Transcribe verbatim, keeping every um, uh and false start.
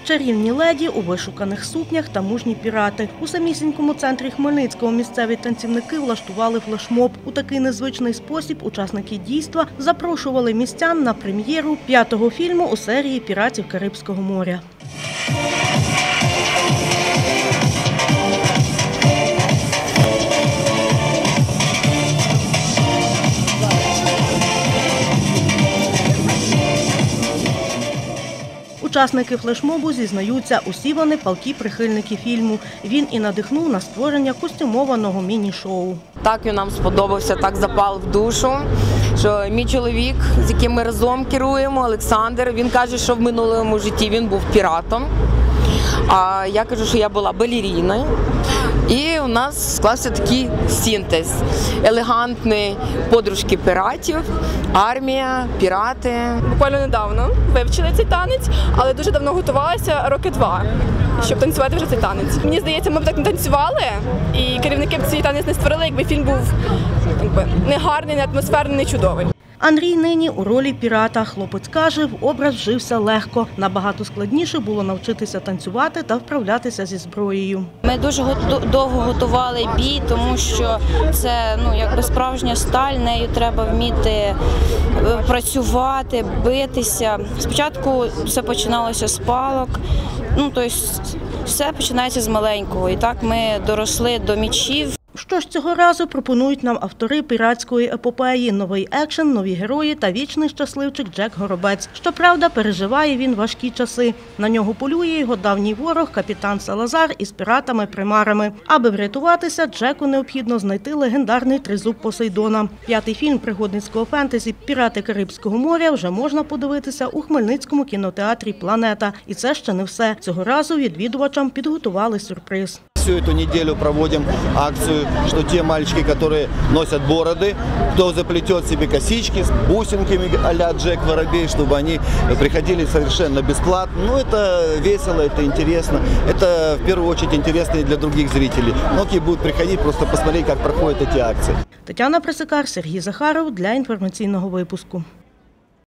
Чарівні леді у вишуканих сукнях та мужні пірати. У самісінькому центрі Хмельницького місцеві танцівники влаштували флешмоб. У такий незвичний спосіб учасники дійства запрошували містян на прем'єру п'ятого фільму у серії «Піратів Карибського моря». Учасники флешмобу зізнаються, усі вони палкі прихильники фільму. Він і надихнув на створення костюмованого міні-шоу. Так він нам сподобався, так запав в душу, що мій чоловік, з яким ми разом керуємо, Олександр, він каже, що в минулому житті він був піратом, а я кажу, що я була балеріною. І у нас склався такий синтез. Елегантний подружки піратів, армія, пірати. Буквально недавно вивчили цей танець, але дуже давно готувалася, роки два, щоб танцювати вже цей танець. Мені здається, ми б так не танцювали, і керівники б цей танець не створили, якби фільм був якби, не гарний, не атмосферний, не чудовий. Андрій нині у ролі пірата. Хлопець каже, в образ вжився легко. Набагато складніше було навчитися танцювати та вправлятися зі зброєю. Ми дуже довго готували бій, тому що це ну, якби справжня сталь, нею треба вміти працювати, битися. Спочатку все починалося з палок, ну, тобто все починається з маленького. І так ми доросли до мечів. Що ж цього разу пропонують нам автори піратської епопеї? Новий екшен, нові герої та вічний щасливчик Джек Горобець. Щоправда, переживає він важкі часи. На нього полює його давній ворог капітан Салазар із піратами-примарами. Аби врятуватися, Джеку необхідно знайти легендарний тризуб Посейдона. П'ятий фільм пригодницького фентезі «Пірати Карибського моря» вже можна подивитися у Хмельницькому кінотеатрі «Планета». І це ще не все. Цього разу відвідувачам підготували сюрприз. Всю эту неделю проводим акцию, что те мальчики, которые носят бороды, кто заплетет себе косички с бусинками а-ля Джек Воробей, чтобы они приходили совершенно бесплатно. Ну, это весело, это интересно. Это в первую очередь интересно и для других зрителей. Многие будут приходить просто посмотреть, как проходят эти акции. Тетяна Пресикар, Сергій Захаров для інформаційного випуску.